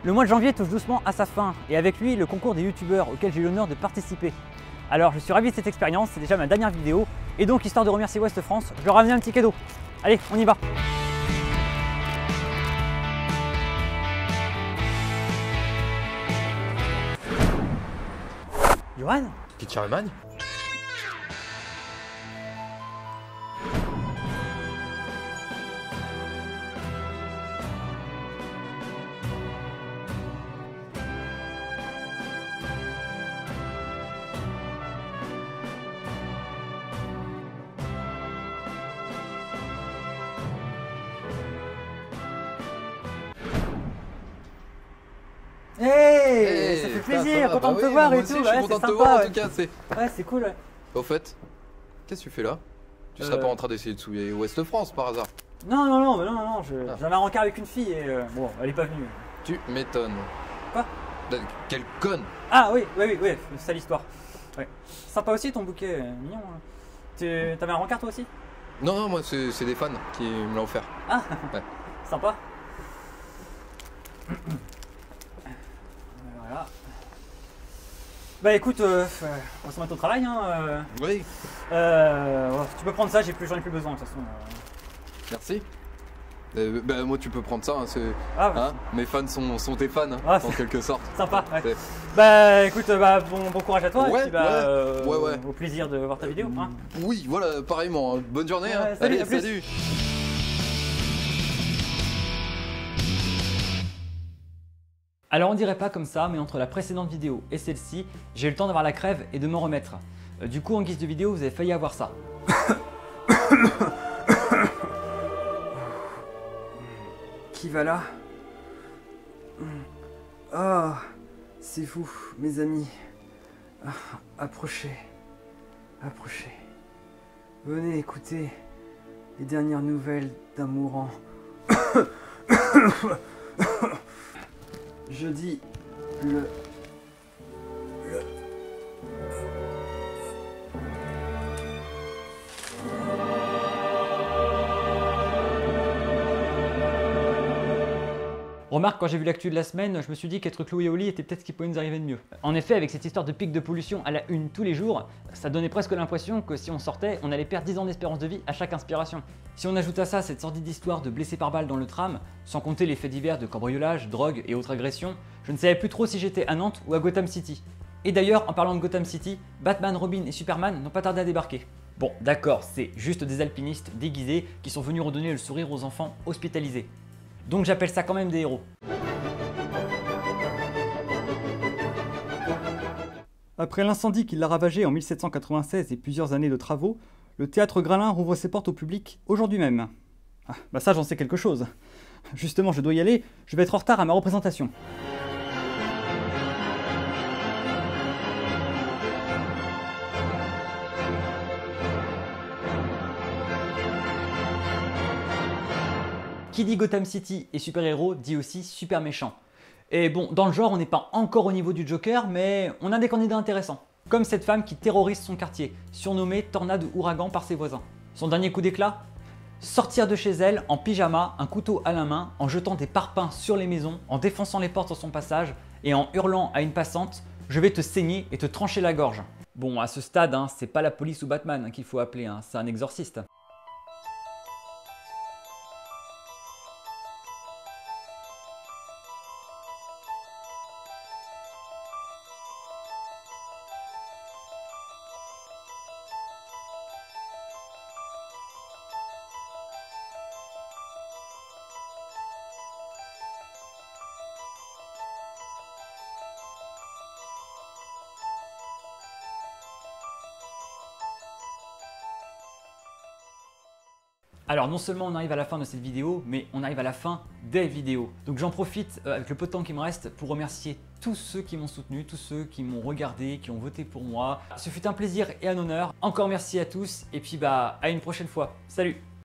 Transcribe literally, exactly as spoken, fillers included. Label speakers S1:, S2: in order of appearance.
S1: Le mois de janvier touche doucement à sa fin et avec lui le concours des youtubeurs auquel j'ai eu l'honneur de participer. Alors je suis ravi de cette expérience, c'est déjà ma dernière vidéo et donc histoire de remercier Ouest France, je leur ai amené un petit cadeau. Allez, on y va. Johan?
S2: Qui tire le magne?
S1: Hey,
S2: Hey,
S1: ça fait
S2: putain,
S1: plaisir,
S2: ça va,
S1: content
S2: bah
S1: de te
S2: oui,
S1: voir
S2: moi
S1: et
S2: aussi,
S1: tout,
S2: je suis
S1: ouais,
S2: content
S1: c'est
S2: de te
S1: sympa,
S2: voir en
S1: ouais.
S2: tout cas. C'est...
S1: Ouais, c'est cool, ouais.
S2: Au fait, qu'est-ce que tu fais là? Tu serais
S1: Euh.
S2: pas en train d'essayer de souiller Ouest France par hasard?
S1: Non, non, non, non, non, non, je-
S2: Ah.
S1: j'avais un rencard avec une fille et euh, bon, elle est pas venue.
S2: Tu m'étonnes.
S1: Quoi?
S2: Da- Quelle conne!
S1: Ah oui, oui, oui, oui, c'est ça l'histoire. Ouais. Sympa aussi ton bouquet, euh, mignon. Hein. Tu- T'avais un rencard toi aussi?
S2: Non, non, moi c'est c'est des fans qui me l'ont offert.
S1: Ah,
S2: Ouais.
S1: sympa. Voilà. Bah écoute, euh, euh, on va se mettre au travail. Hein, euh,
S2: Oui,
S1: euh, ouais, tu peux prendre ça, j'ai plus, j'en ai plus besoin de toute façon. euh.
S2: merci. Euh, bah, moi tu peux prendre ça, hein, c'est-
S1: Ah, bah,
S2: hein, mes fans sont, sont tes fans, hein,
S1: Ah,
S2: en
S1: c'est-
S2: quelque sorte.
S1: sympa. Ouais.
S2: C'est-
S1: Bah écoute, euh, bah, bon, bon courage à toi
S2: Ouais,
S1: et puis bah,
S2: ouais,
S1: euh,
S2: ouais, ouais.
S1: au plaisir de voir ta vidéo. Hein.
S2: Oui, voilà, pareillement. hein. Bonne journée. hein.
S1: Ouais, salut,
S2: Allez,
S1: à plus.
S2: salut.
S1: Alors on dirait pas comme ça, mais entre la précédente vidéo et celle-ci, j'ai eu le temps d'avoir la crève et de m'en remettre. Euh, du coup, en guise de vidéo, vous avez failli avoir ça.
S3: Qui va là? Ah, c'est vous, mes amis. Ah, approchez. Approchez. Venez écouter les dernières nouvelles d'un mourant. Je dis le... le...
S1: Remarque, quand j'ai vu l'actu de la semaine, je me suis dit qu'être cloué au lit était peut-être ce qui pouvait nous arriver de mieux. En effet, avec cette histoire de pic de pollution à la une tous les jours, ça donnait presque l'impression que si on sortait, on allait perdre dix ans d'espérance de vie à chaque inspiration. Si on ajoute à ça cette sordide histoire de blessés par balle dans le tram, sans compter les faits divers de cambriolage, drogue et autres agressions, je ne savais plus trop si j'étais à Nantes ou à Gotham City. Et d'ailleurs, en parlant de Gotham City, Batman, Robin et Superman n'ont pas tardé à débarquer. Bon, d'accord, c'est juste des alpinistes déguisés qui sont venus redonner le sourire aux enfants hospitalisés. Donc j'appelle ça quand même des héros. Après l'incendie qui l'a ravagé en mille sept cent quatre-vingt-seize et plusieurs années de travaux, le théâtre Gralin rouvre ses portes au public aujourd'hui même. Ah, bah ça j'en sais quelque chose. Justement, je dois y aller, je vais être en retard à ma représentation. Qui dit Gotham City et super-héros dit aussi super méchant. Et bon, dans le genre, on n'est pas encore au niveau du Joker, mais on a des candidats intéressants. Comme cette femme qui terrorise son quartier, surnommée Tornade Ouragan par ses voisins. Son dernier coup d'éclat? Sortir de chez elle en pyjama, un couteau à la main, en jetant des parpaings sur les maisons, en défonçant les portes sur son passage et en hurlant à une passante « Je vais te saigner et te trancher la gorge ». Bon, à ce stade, hein, c'est pas la police ou Batman hein, qu'il faut appeler, hein, c'est un exorciste. Alors non seulement on arrive à la fin de cette vidéo, mais on arrive à la fin des vidéos. Donc j'en profite euh, avec le peu de temps qui me reste pour remercier tous ceux qui m'ont soutenu, tous ceux qui m'ont regardé, qui ont voté pour moi. Ce fut un plaisir et un honneur. Encore merci à tous et puis bah à une prochaine fois. Salut!